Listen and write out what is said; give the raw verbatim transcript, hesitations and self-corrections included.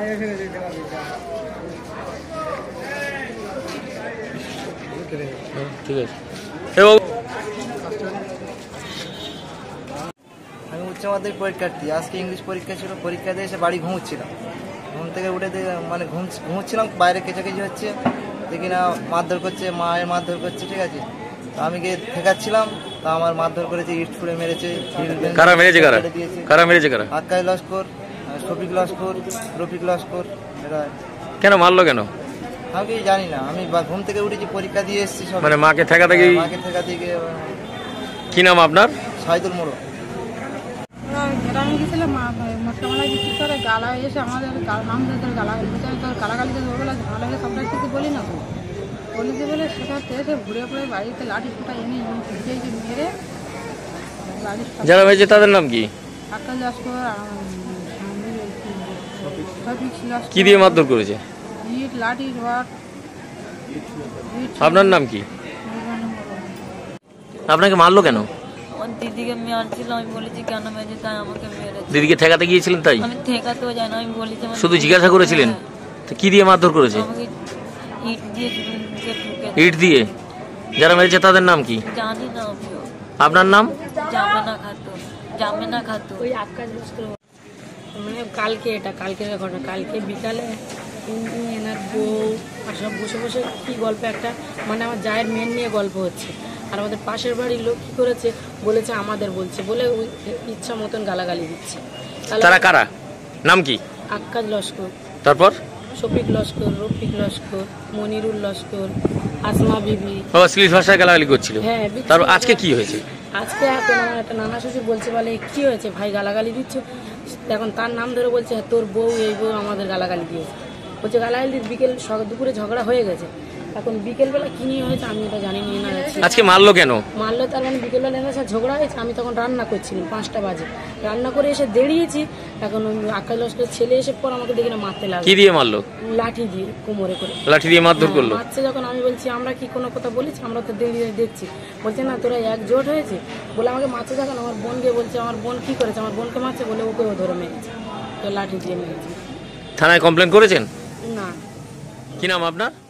ঠিক আছে। আমি উচ্চ মাধ্যমিক পরীক্ষার্থী। আজকে ইংলিশ পরীক্ষা ছিল, পরীক্ষা দিয়ে এসে বাড়ি ঘুমোচ্ছিলাম। ঘুম থেকে উঠে মানে ঘুম ঘুমোচ্ছিলাম, বাইরে কেচাকেচি হচ্ছে, দেখি না মারধর করছে, মায়ের মারধর করছে, ঠিক আছে। তো আমি গিয়ে ঠেকাচ্ছিলাম, তা আমার মারধর করেছে, ইট ছুঁড়ে মেরেছে। কারা মেরেছে? কারা কারা মেরেছে? কারা? আক্কাই লস্কর, শফিক লস্কর, রফিক লস্কর। এরা কেন মারলো? কেন আমি কি জানি না। আমি ঘুম থেকে উঠেছি, পরীক্ষা দিয়ে এসেছি। মানে মাকে ঠেকাতে গিয়ে? মাকে ঠেকাতে গিয়ে। কি নাম আপনার? সাইদুল মোড়ক। গ্রামে গেছিলাম মশলামালা বিক্রি করে, গালা এসে আমাদের নাম ধরে গালা গালাগালি ওগুলো ঝামেলা হয়ে সবটা কিছু বলি না, বলিতে বলে সেখান এসে ঘুরে পড়ে বাড়িতে লাঠি ফুটা এনে মেরে বাড়ি। যারা হয়েছে তাদের নাম কি? আক্কাই লস্কর, কি দিয়ে মারধর করেছে? ইট, লাঠি, রড। আপনার নাম কি? আপনাকে মারলো কেন? দিদিকে মারছিল, আমি বলেছি কেন মেরেছে, তাই আমাকে মেরেছে। দিদিকে ঠেকাতে গিয়েছিলেন? তাই আমি ঠেকাতেও যাই না, আমি বলেছি শুধু জিজ্ঞাসা করেছিলেন? তো কি দিয়ে মারধর করেছে? আমাকে ইট দিয়ে ঠুকে। ইট দিয়ে? যারা মেরেছে তাদের নাম কি? জানি না আমিও। আপনার নাম? জামেনা খাতুন। জামেনা খাতুন। ওই আক্কাই লস্কর মানে কালকে, এটা কালকের ঘটনা। কালকে বিকালে এনার বউ আর সব বসে বসে কী গল্প একটা, মানে আমার জায়ের মেন নিয়ে গল্প হচ্ছে। আর আমাদের পাশের বাড়ির লোক কী করেছে বলেছে আমাদের বলছে বলে ওই ইচ্ছা মতন গালাগালি দিচ্ছে। তারা কারা? নাম কি? আক্কাই লস্কর, তারপর শফিক লস্কর, রফিক লস্কর, মনিরুল লস্কর, আসমা বিবি। ও শ্লীল ভাষায় গালাগালি করছিল? হ্যাঁ। তারপর আজকে কি হয়েছে? আজকে এখন আমার একটা নানা শ্বশুর বলছে, বলে কী হয়েছে ভাই গালাগালি দিচ্ছ? এখন তার নাম ধরে বলছে তোর বউ এই বউ আমাদের গালাগালি দিয়েছে। বলছে গালাগালি বিকেল দুপুরে ঝগড়া হয়ে গেছে। এখন বিকেলবেলা কি নিয়ে হয়েছে আমি এটা জানি না। আজকে মারলো কেন? মারলো তার মানে বিকেলবেলা এনেছে ঝগড়া হয়েছে। আমি তখন রান্না করছিলাম, পাঁচটা বাজে রান্না করে এসে দাঁড়িয়েছি। এখন আক্কাই লস্করের ছেলে এসে পর আমাকে দেখে না মারতে লাগলো। কি দিয়ে মারলো? লাঠি দিয়ে, কোমরে করে লাঠি দিয়ে মারধর করলো। মারছে যখন আমি বলছি আমরা কি কোনো কথা বলেছি? আমরা তো দাঁড়িয়ে দেখছি। বলছে না তোরা একজোট হয়েছে বলে আমাকে মারছে। যখন আমার বোনকে বলছে আমার বোন কি করেছে, আমার বোনকে মারছে বলে ওকেও ধরে মেরেছে, তো লাঠি দিয়ে মেরেছে। থানায় কমপ্লেন করেছেন? না। কি নাম আপনার?